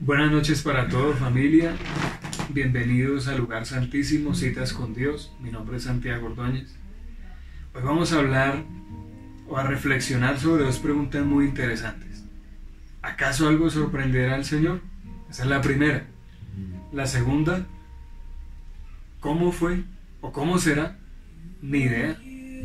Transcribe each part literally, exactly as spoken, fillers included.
Buenas noches para todos, familia. Bienvenidos al lugar santísimo, citas con Dios. Mi nombre es Santiago Ordóñez. Hoy vamos a hablar o a reflexionar sobre dos preguntas muy interesantes. ¿Acaso algo sorprenderá al Señor? Esa es la primera. La segunda, ¿cómo fue o cómo será? Ni idea.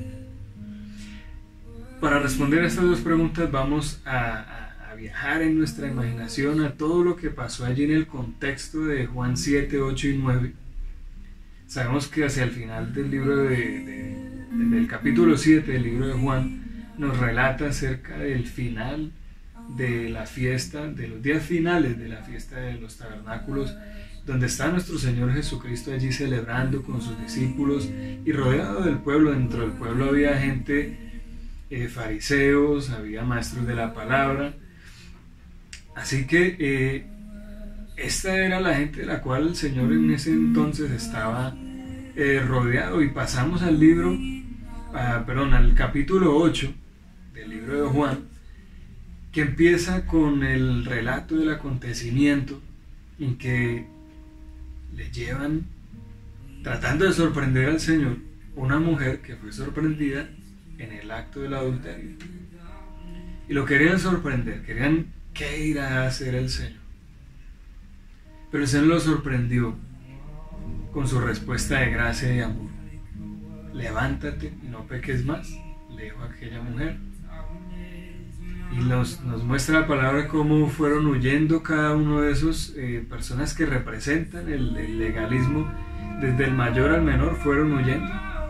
Para responder a estas dos preguntas vamos a, a, a viajar en nuestra imaginación a todo lo que pasó allí en el contexto de Juan siete, ocho y nueve. Sabemos que hacia el final del libro de, de, del capítulo siete del libro de Juan nos relata acerca del final de la fiesta, de los días finales de la fiesta de los tabernáculos, donde está nuestro Señor Jesucristo allí celebrando con sus discípulos y rodeado del pueblo. Dentro del pueblo había gente, eh, fariseos, había maestros de la palabra. Así que eh, esta era la gente de la cual el Señor en ese entonces estaba eh, rodeado. Y pasamos al libro, ah, perdón, al capítulo ocho del libro de Juan, que empieza con el relato del acontecimiento en que le llevan, tratando de sorprender al Señor, una mujer que fue sorprendida en el acto del adulterio. Y lo querían sorprender, querían qué irá a hacer el Señor. Pero el Señor lo sorprendió con su respuesta de gracia y amor. Levántate y no peques más, le dijo a aquella mujer. Y nos, nos muestra la palabra cómo fueron huyendo cada uno de esos eh, personas que representan el, el legalismo, desde el mayor al menor, fueron huyendo.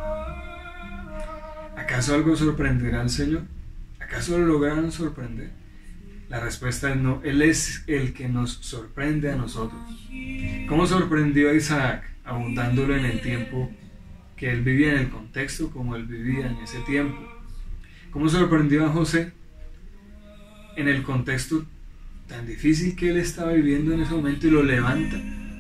¿Acaso algo sorprenderá al Señor? ¿Acaso lo lograron sorprender? La respuesta es no. Él es el que nos sorprende a nosotros. ¿Cómo sorprendió a Isaac? Abundándolo en el tiempo que él vivía, en el contexto como él vivía en ese tiempo. ¿Cómo sorprendió a José? En el contexto tan difícil que él estaba viviendo en ese momento, y lo levanta.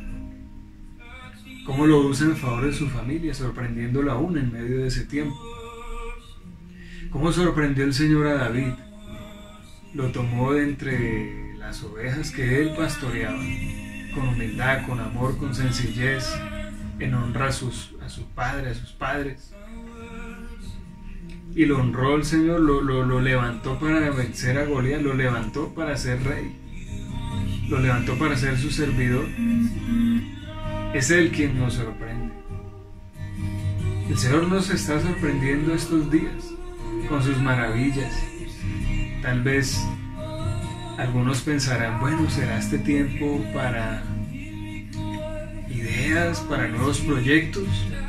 Cómo lo usa en favor de su familia, sorprendiéndolo aún en medio de ese tiempo. Cómo sorprendió el Señor a David. Lo tomó de entre las ovejas que él pastoreaba, con humildad, con amor, con sencillez, en honra a, sus, a su padre, a sus padres. Y lo honró el Señor, lo, lo, lo levantó para vencer a Goliat, lo levantó para ser rey, lo levantó para ser su servidor. Es Él quien nos sorprende. El Señor nos está sorprendiendo estos días con sus maravillas. Tal vez algunos pensarán, bueno, será este tiempo para ideas, para nuevos proyectos.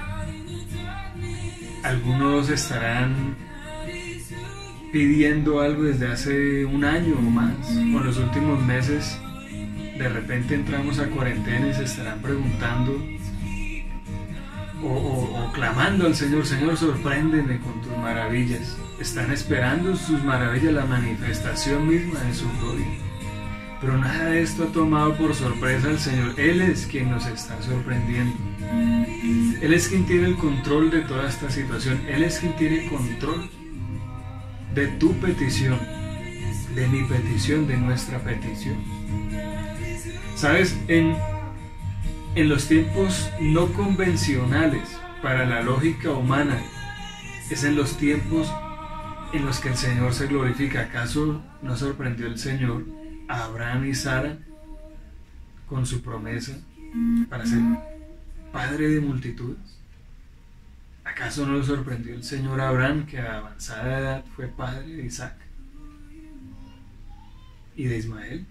Algunos estarán pidiendo algo desde hace un año o más, o en los últimos meses. De repente entramos a cuarentena y se estarán preguntando o, o, o clamando al Señor: Señor, sorpréndeme con tus maravillas. Están esperando sus maravillas, la manifestación misma de su gloria. Pero nada de esto ha tomado por sorpresa al Señor. Él es quien nos está sorprendiendo. Él es quien tiene el control de toda esta situación. Él es quien tiene control de tu petición, de mi petición, de nuestra petición. Sabes, en, en los tiempos no convencionales para la lógica humana, es en los tiempos en los que el Señor se glorifica. ¿Acaso no sorprendió el Señor a Abraham y Sara con su promesa para ser padre de multitudes? ¿Acaso no lo sorprendió el Señor a Abraham, que a avanzada edad fue padre de Isaac y de Ismael?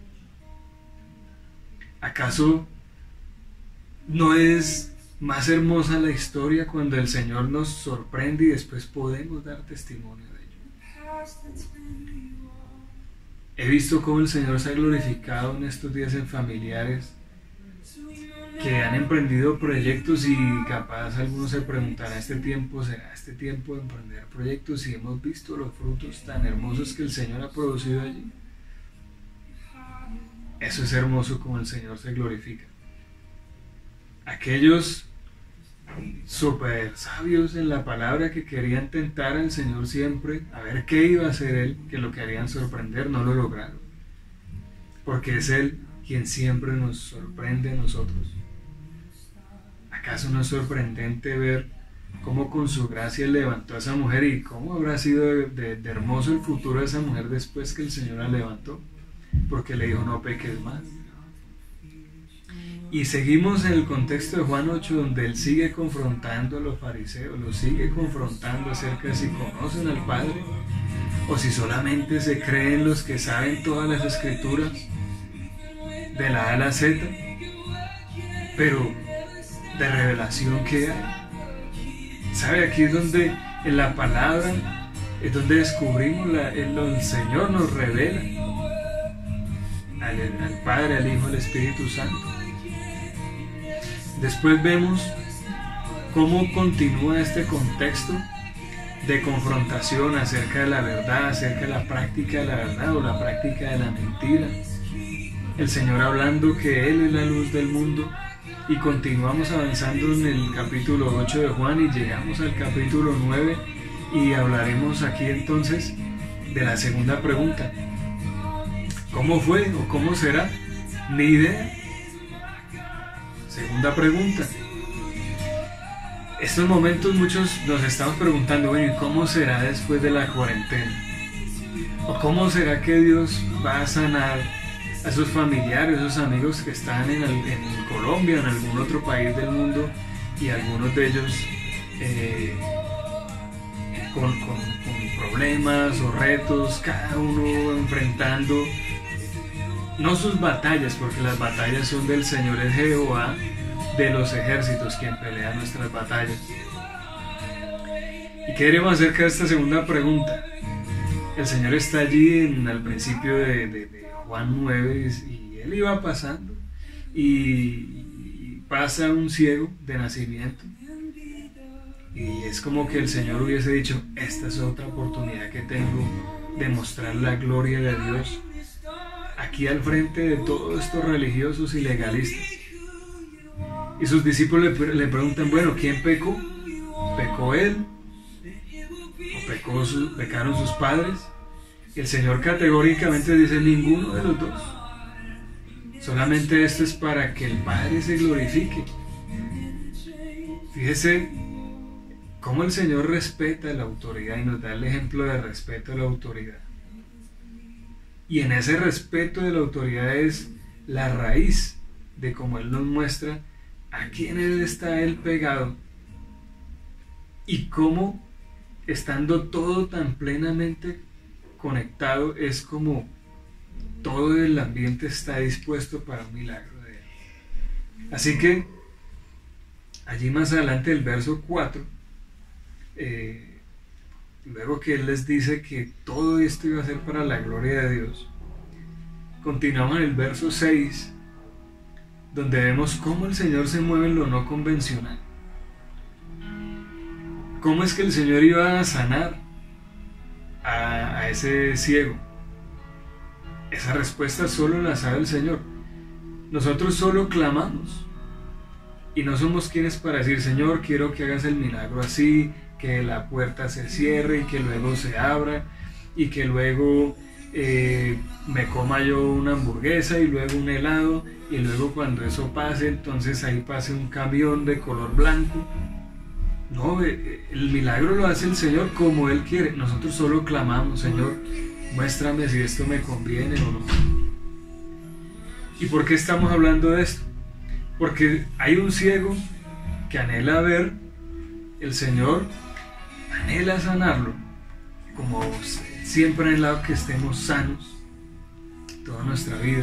¿Acaso no es más hermosa la historia cuando el Señor nos sorprende y después podemos dar testimonio de ello? He visto cómo el Señor se ha glorificado en estos días en familiares que han emprendido proyectos, y capaz algunos se preguntarán: ¿este tiempo será este tiempo de emprender proyectos? Y hemos visto los frutos tan hermosos que el Señor ha producido allí. Eso es hermoso, como el Señor se glorifica. Aquellos súper sabios en la palabra que querían tentar al Señor siempre a ver qué iba a hacer Él, que lo querían sorprender, no lo lograron, porque es Él quien siempre nos sorprende a nosotros. ¿Acaso no es sorprendente ver cómo con su gracia levantó a esa mujer y cómo habrá sido de, de, de hermoso el futuro de esa mujer después que el Señor la levantó? Porque le dijo no peques más. Y seguimos en el contexto de Juan ocho, donde él sigue confrontando a los fariseos, los sigue confrontando acerca de si conocen al Padre o si solamente se creen los que saben todas las escrituras de la A a la Z, pero de revelación que hay. ¿Sabe? Aquí es donde en la palabra es donde descubrimos la, el, el Señor nos revela al, al Padre, al Hijo, al Espíritu Santo. Después vemos cómo continúa este contexto de confrontación acerca de la verdad, acerca de la práctica de la verdad o la práctica de la mentira. El Señor hablando que Él es la luz del mundo, y continuamos avanzando en el capítulo ocho de Juan y llegamos al capítulo nueve y hablaremos aquí entonces de la segunda pregunta. ¿Cómo fue o cómo será? Ni idea. Segunda pregunta. Estos momentos muchos nos estamos preguntando, bueno, ¿y cómo será después de la cuarentena? ¿O cómo será que Dios va a sanar a sus familiares, a sus amigos que están en, el, en Colombia, en algún otro país del mundo, y algunos de ellos eh, con, con, con problemas o retos, cada uno enfrentando no sus batallas, porque las batallas son del Señor, es Jehová de los ejércitos quien pelea nuestras batallas? ¿Y qué diremos acerca de esta segunda pregunta? El Señor está allí en, al principio de, de, de Juan nueve, y él iba pasando y, y pasa un ciego de nacimiento, y es como que el Señor hubiese dicho, esta es otra oportunidad que tengo de mostrar la gloria de Dios aquí al frente de todos estos religiosos y legalistas. Y sus discípulos le, le preguntan, bueno, ¿quién pecó? ¿Pecó él? ¿O pecó su, pecaron sus padres? Y el Señor categóricamente dice, ninguno de los dos. Solamente esto es para que el Padre se glorifique. Fíjese cómo el Señor respeta la autoridad y nos da el ejemplo de respeto a la autoridad. Y en ese respeto de la autoridad es la raíz de cómo Él nos muestra a quién Él está Él pegado, y cómo, estando todo tan plenamente conectado, es como todo el ambiente está dispuesto para un milagro de Él. Así que allí más adelante el verso cuatro, eh, luego que Él les dice que todo esto iba a ser para la gloria de Dios, continuamos en el verso seis, donde vemos cómo el Señor se mueve en lo no convencional. ¿Cómo es que el Señor iba a sanar a, a ese ciego? Esa respuesta solo la sabe el Señor. Nosotros solo clamamos y no somos quienes para decir, Señor, quiero que hagas el milagro así, que la puerta se cierre y que luego se abra y que luego eh, me coma yo una hamburguesa y luego un helado, y luego cuando eso pase, entonces ahí pase un camión de color blanco. No, el milagro lo hace el Señor como Él quiere. Nosotros solo clamamos, Señor, muéstrame si esto me conviene o no. ¿Y por qué estamos hablando de esto? Porque hay un ciego que anhela ver, el Señor anhela sanarlo, como siempre ha anhelado que estemos sanos toda nuestra vida.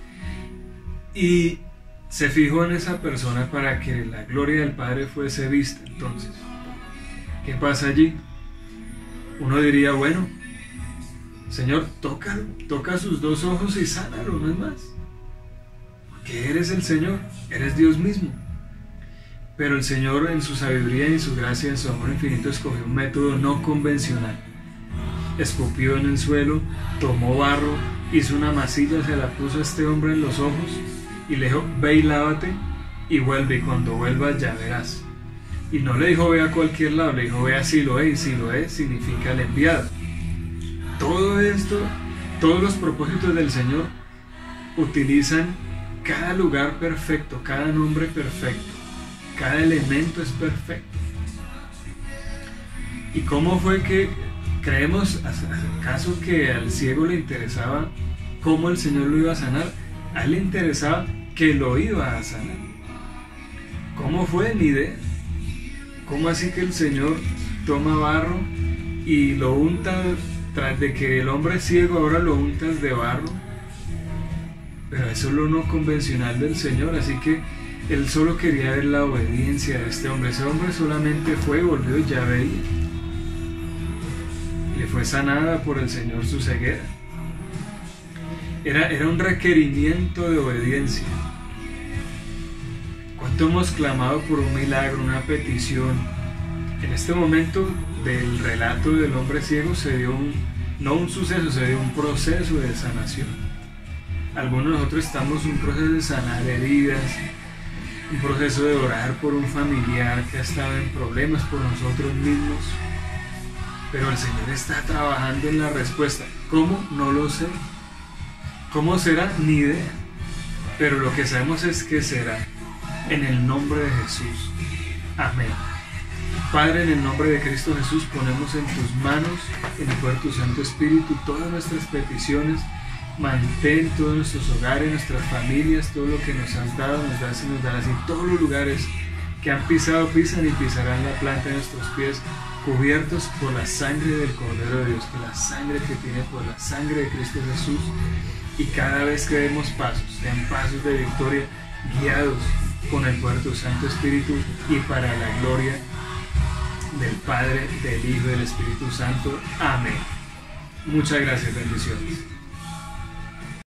Y se fijó en esa persona para que la gloria del Padre fuese vista. Entonces, ¿qué pasa allí? Uno diría, bueno, Señor, tócalo, toca sus dos ojos y sánalo, no es más. Porque eres el Señor, eres Dios mismo. Pero el Señor, en su sabiduría y en su gracia, en su amor infinito, escogió un método no convencional. Escupió en el suelo, tomó barro, hizo una masilla, se la puso a este hombre en los ojos y le dijo, ve y lávate y vuelve, y cuando vuelvas ya verás. Y no le dijo ve a cualquier lado, le dijo ve a Siloé, y Siloé significa el enviado. Todo esto, todos los propósitos del Señor utilizan cada lugar perfecto, cada nombre perfecto, cada elemento es perfecto. ¿Y cómo fue que creemos, acaso que al ciego le interesaba cómo el Señor lo iba a sanar? A él le interesaba que lo iba a sanar. ¿Cómo fue? Ni idea. ¿Cómo así que el Señor toma barro y lo unta, tras de que el hombre es ciego ahora lo untas de barro? Pero eso es lo no convencional del Señor, así que Él solo quería ver la obediencia de este hombre. Ese hombre solamente fue, volvió y ya veía. Le fue sanada por el Señor su ceguera. Era, era un requerimiento de obediencia. ¿Cuánto hemos clamado por un milagro, una petición? En este momento del relato del hombre ciego se dio un, no un suceso, se dio un proceso de sanación. Algunos de nosotros estamos en un proceso de sanar heridas, un proceso de orar por un familiar que ha estado en problemas, por nosotros mismos. Pero el Señor está trabajando en la respuesta. ¿Cómo? No lo sé. ¿Cómo será? Ni idea. Pero lo que sabemos es que será. En el nombre de Jesús. Amén. Padre, en el nombre de Cristo Jesús, ponemos en tus manos, en el poder de tu Santo Espíritu, todas nuestras peticiones. Mantén todos nuestros hogares, nuestras familias, todo lo que nos has dado, nos das y nos darás. Y todos los lugares que han pisado, pisan y pisarán la planta de nuestros pies, cubiertos por la sangre del Cordero de Dios, que la sangre que tiene por la sangre de Cristo Jesús. Y cada vez que demos pasos, sean pasos de victoria, guiados con el poder de tu Santo Espíritu y para la gloria del Padre, del Hijo y del Espíritu Santo. Amén. Muchas gracias, bendiciones.